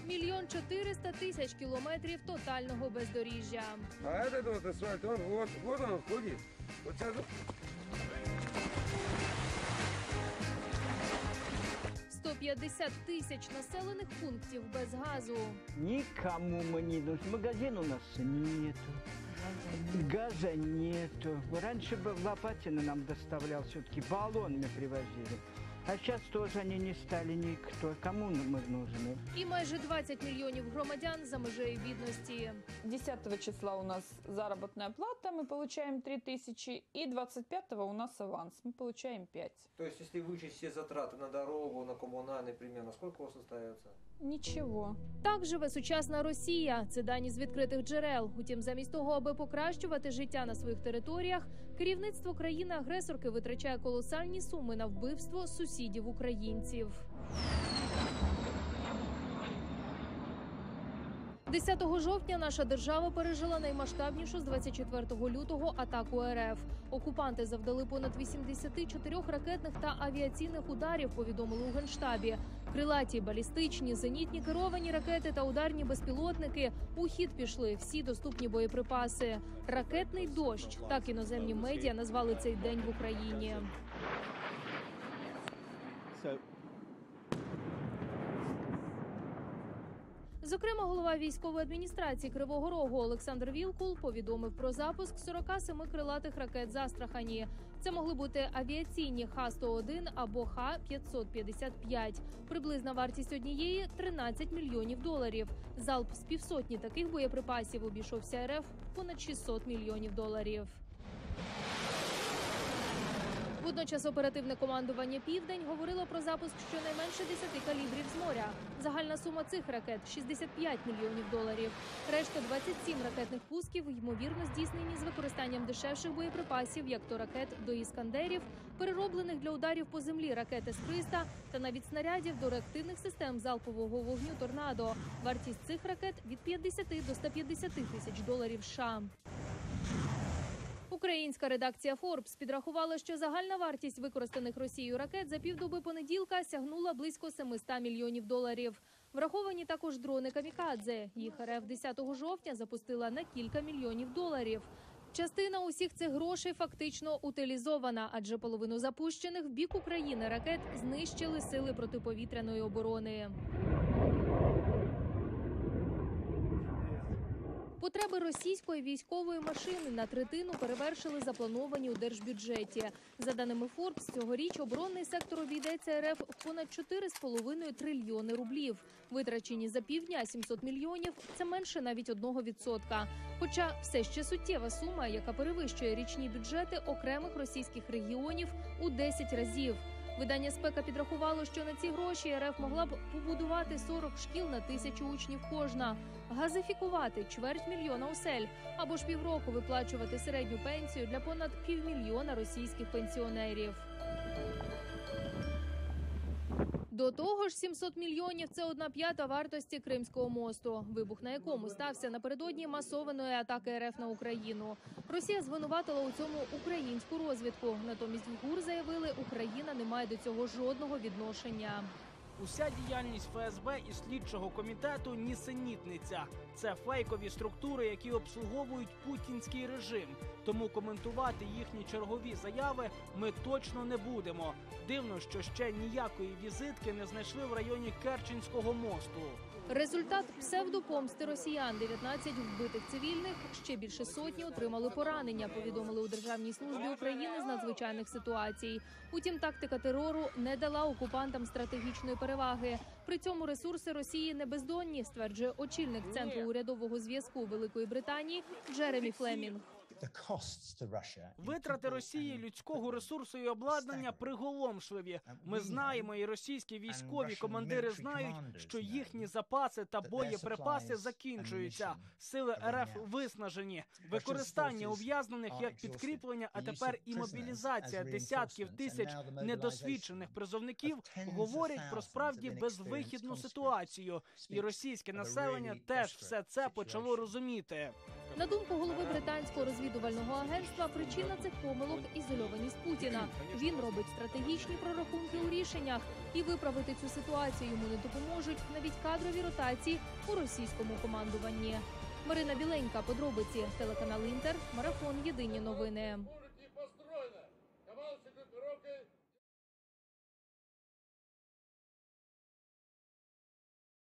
1 400 000 кілометрів тотального бездоріжжя. А этот вот асфальт, вот он ходит. Вот сейчас... 150 тисяч населених пунктів без газу. Никому мы не нужны. Магазин у нас нету. Газа нету. Раньше бы Лопатина нам доставлял, все-таки баллонами привозили. А сейчас тоже они не стали никто. Кому мы нужны? І майже 20 мільйонів громадян за межею бідності. 10 числа у нас заработная плата, мы получаем 3000, и 25 у нас аванс, мы получаем 5. То есть, если вычесть все затраты на дорогу, на коммунальный, примерно, сколько у вас остается? Ничего. Так живе сучасна Росія. Це дані з відкритих джерел. Утім, замість того, аби покращувати життя на своїх територіях, керівництво країни-агресорки витрачає колосальні суми на вбивство сусідів-українців. 10 жовтня наша держава пережила наймасштабнішу з 24 лютого атаку РФ. Окупанти завдали понад 84 ракетних та авіаційних ударів, повідомили у Генштабі. Крилаті, балістичні, зенітні керовані ракети та ударні безпілотники. У хід пішли всі доступні боєприпаси. Ракетний дощ – так іноземні медіа назвали цей день в Україні. Зокрема, голова військової адміністрації Кривого Рогу Олександр Вілкул повідомив про запуск 47 крилатих ракет з Астрахані. Це могли бути авіаційні Х-101 або Х-555. Приблизна вартість однієї – $13 мільйонів. Залп з півсотні таких боєприпасів обійшовся РФ понад $600 мільйонів. Водночас оперативне командування «Південь» говорило про запуск щонайменше 10 калібрів з моря. Загальна сума цих ракет – $65 мільйонів. Решта 27 ракетних пусків, ймовірно, здійснені з використанням дешевших боєприпасів, як то ракет до «Іскандерів», перероблених для ударів по землі ракет С-300 та навіть снарядів до реактивних систем залпового вогню «Торнадо». Вартість цих ракет – від 50 до 150 тисяч доларів США. Українська редакція Forbes підрахувала, що загальна вартість використаних Росією ракет за півдоби понеділка сягнула близько $700 мільйонів. Враховані також дрони «Камікадзе». Їх РФ 10 жовтня запустила на кілька мільйонів доларів. Частина усіх цих грошей фактично утилізована, адже половину запущених в бік України ракет знищили сили протиповітряної оборони. Потреби російської військової машини на третину перевершили заплановані у держбюджеті. За даними Forbes, цьогоріч оборонний сектор обійдеться РФ в понад 4,5 трильйони рублів. Витрачені за півдня 700 мільйонів – це менше навіть 1%. Хоча все ще суттєва сума, яка перевищує річні бюджети окремих російських регіонів у 10 разів. Видання «Спека» підрахувало, що на ці гроші РФ могла б побудувати 40 шкіл на 1000 учнів кожна, газифікувати 250 000 осель або ж півроку виплачувати середню пенсію для понад 500 000 російських пенсіонерів. До того ж, 700 мільйонів – це 1/5 вартості Кримського мосту, вибух на якому стався напередодні масованої атаки РФ на Україну. Росія звинуватила у цьому українську розвідку. Натомість в ГУР заявили, Україна не має до цього жодного відношення. Уся діяльність ФСБ і слідчого комітету – нісенітниця. Це фейкові структури, які обслуговують путінський режим. Тому коментувати їхні чергові заяви ми точно не будемо. Дивно, що ще ніякої візитки не знайшли в районі Керченського мосту. Результат псевдопомсти росіян – 19 вбитих цивільних, ще більше сотні отримали поранення, повідомили у Державній службі України з надзвичайних ситуацій. Утім, тактика терору не дала окупантам стратегічної переваги. При цьому ресурси Росії не бездонні, стверджує очільник Центру урядового зв'язку Великої Британії Джеремі Флемінг. Витрати Росії людського ресурсу і обладнання приголомшливі. Ми знаємо, і російські військові командири знають, що їхні запаси та боєприпаси закінчуються. Сили РФ виснажені. Використання ув'язнених як підкріплення, а тепер і мобілізація десятків тисяч недосвідчених призовників говорять про справді безвихідну ситуацію. І російське населення теж все це почало розуміти. На думку голови британського розвідувального агентства, причина цих помилок – ізольованість Путіна. Він робить стратегічні прорахунки у рішеннях. І виправити цю ситуацію йому не допоможуть навіть кадрові ротації у російському командуванні. Марина Біленька, подробиці, телеканал Інтер, Марафон, Єдині новини. Построено. Командующий группировкой